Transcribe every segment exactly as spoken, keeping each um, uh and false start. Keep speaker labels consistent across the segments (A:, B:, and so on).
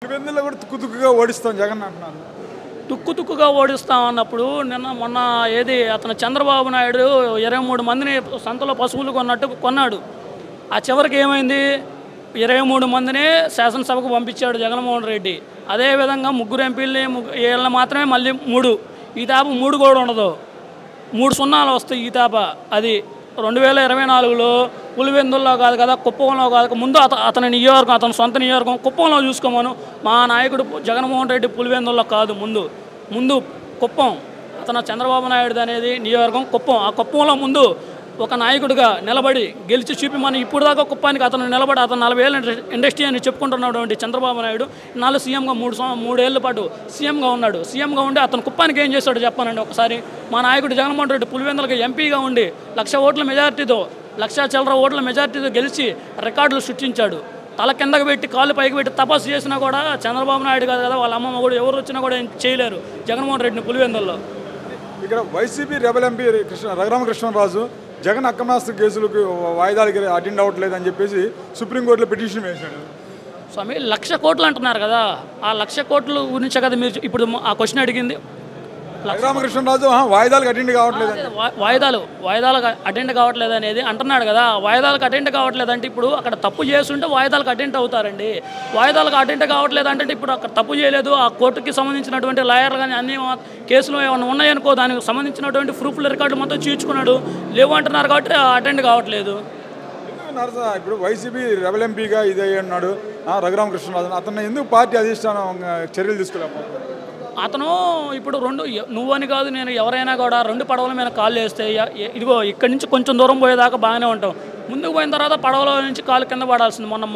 A: పులివెందుల్లో కూడా తుక్కు తుక్కుగా ఓడిస్తాం జగన్ అంటున్నారు.
B: తుక్కు తుక్కుగా ఓడిస్తాం అన్నప్పుడు నిన్న మొన్న ఏది అతను చంద్రబాబు నాయుడు ఇరవై మూడు మందిని సంతలో పశువులు కొన్నట్టు కొన్నాడు. ఆ చివరికి ఏమైంది? ఇరవై మూడు మందిని శాసనసభకు పంపించాడు జగన్మోహన్ రెడ్డి. అదేవిధంగా ముగ్గురు ఎంపీలని వీళ్ళని మాత్రమే మళ్ళీ మూడు ఈ తాప మూడు కూడా ఉండదు, మూడు సున్నాలు వస్తాయి ఈ తాప. అది రెండు వేల ఇరవై నాలుగులో పులివెందుల్లో కాదు కదా, కుప్పంలో కాదు. ముందు అత అతని నియోజకవర్గం, అతని సొంత నియోజకవర్గం కుప్పంలో చూసుకోమను. మా నాయకుడు జగన్మోహన్ రెడ్డి పులివెందుల్లో కాదు, ముందు ముందు కుప్పం. అతను చంద్రబాబు నాయుడు అనేది నియోజకవర్గం కుప్పం. ఆ కుప్పంలో ముందు ఒక నాయకుడిగా నిలబడి గెలిచి చూపి మనం ఇప్పుడు దాకా కుప్పానికి అతను నిలబడి అతను నలభై ఏళ్ళ ఇండస్ట్రీ అని చెప్పుకుంటున్నటువంటి చంద్రబాబు నాయుడు నాలుగు సీఎంగా మూడు మూడేళ్ల పాటు సీఎంగా ఉన్నాడు. సీఎంగా ఉండి అతను కుప్పానికి ఏం చేశాడు చెప్పానండి ఒకసారి. మా నాయకుడు జగన్మోహన్ రెడ్డి పులివెందులకు ఎంపీగా ఉండి లక్ష ఓట్ల మెజార్టీతో లక్ష చిల్లర ఓట్ల మెజార్టీతో గెలిచి రికార్డులు సృష్టించాడు. తల కిందకు పెట్టి కాళ్ళు పైకి పెట్టి తపస్సు చేసినా కూడా చంద్రబాబు నాయుడు కాదు కదా, వాళ్ళ అమ్మమ్మ కూడా ఎవరు వచ్చినా కూడా ఏం చేయలేరు జగన్మోహన్ రెడ్డిని పులివెందుల్లో.
A: ఇక్కడ వైసీపీ రెబల్ ఎంపీ కృష్ణ రఘురామకృష్ణరాజు జగన్ అక్రమాస్త్ర కేసులకు వాయిదాలకి అటెండ్ అవ్వట్లేదని చెప్పేసి సుప్రీంకోర్టులో పిటిషన్ వేశాడు.
B: స్వామి లక్ష కోట్లు అంటున్నారు కదా, ఆ లక్ష కోట్ల గురించే కదా మీరు ఇప్పుడు ఆ క్వశ్చన్ అడిగింది.
A: రఘురామకృష్ణరాజు వాయిదాలకు అటెండ్ కావట్లేదు,
B: వాయిదాలు వాయిదాలకు అటెండ్ కావట్లేదు అనేది అంటున్నాడు కదా. వాయిదాలకు అటెండ్ కావట్లేదు అంటే ఇప్పుడు అక్కడ తప్పు చేస్తుంటే వాయిదాలకు అటెండ్ అవుతారండి. వాయిదాలకు అటెండ్ కావట్లేదు అంటే ఇప్పుడు అక్కడ తప్పు చేయలేదు, ఆ కోర్టుకి సంబంధించినటువంటి లాయర్లు కానీ అన్ని కేసులు ఏమైనా ఉన్నాయనుకో దానికి సంబంధించినటువంటి ప్రూఫ్ల రికార్డు మొత్తం చీర్చుకున్నాడు, లేవు అంటున్నారు కాబట్టి అటెండ్ కావట్లేదు.
A: ఇప్పుడు వైసీపీ రెబల్ ఎంపీగా ఇదే అన్నాడు రఘురామకృష్ణరాజు, అతను ఎందుకు పార్టీ అధిష్టానం చర్యలు తీసుకోలేకపోతున్నారు?
B: అతను ఇప్పుడు రెండు నువ్వని కాదు నేను ఎవరైనా కూడా రెండు పడవల మీద కాళ్ళు వేస్తే ఇదిగో ఇక్కడి నుంచి కొంచెం దూరం పోయేదాకా బాగానే ఉంటాం, ముందుకు పోయిన తర్వాత పడవలో నుంచి కాలు కింద పడాల్సింది. మొన్న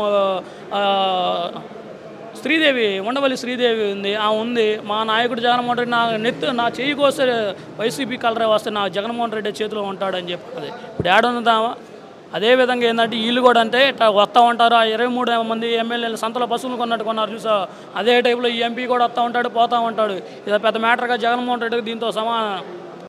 B: శ్రీదేవి ఉండవల్లి శ్రీదేవి ఉంది, ఆ ఉంది. మా నాయకుడు జగన్మోహన్ రెడ్డి నా నెత్తి నా చెయ్యి కోస్తే వైసీపీ కలరే వస్తే నా జగన్మోహన్ రెడ్డి చేతిలో ఉంటాడని చెప్పి ఇప్పుడు ఏడున్నదామా. అదేవిధంగా ఏంటంటే వీళ్ళు కూడా అంటే ఇట్లా వస్తూ ఉంటారు. ఆ ఇరవై మూడు మంది ఎమ్మెల్యేలు సంతలో పశువులు కొన్నట్టు కొన్నారు చూసా, అదే టైపులో ఈ ఎంపీ కూడా వస్తూ ఉంటాడు పోతూ ఉంటాడు. ఇది పెద్ద మ్యాటర్గా జగన్మోహన్ రెడ్డికి దీంతో సమానం.